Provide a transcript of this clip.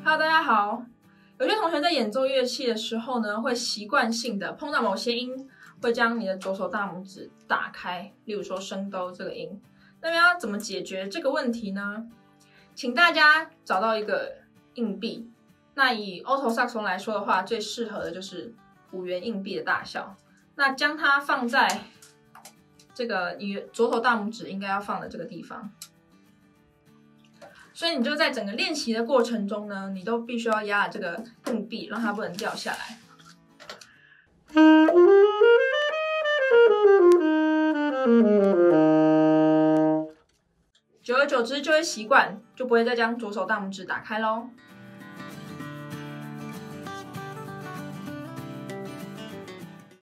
Hello， 大家好。有些同学在演奏乐器的时候呢，会习惯性的碰到某些音，会将你的左手大拇指打开，例如说升哆这个音。那么要怎么解决这个问题呢？请大家找到一个硬币。那以 alto saxophone 来说的话，最适合的就是5元硬币的大小。那将它放在这个你左手大拇指应该要放的这个地方。所以你就在整个练习的过程中呢，你都必须要压这个硬币，让它不能掉下来。久而久之就会习惯，就不会再将左手大拇指打开咯。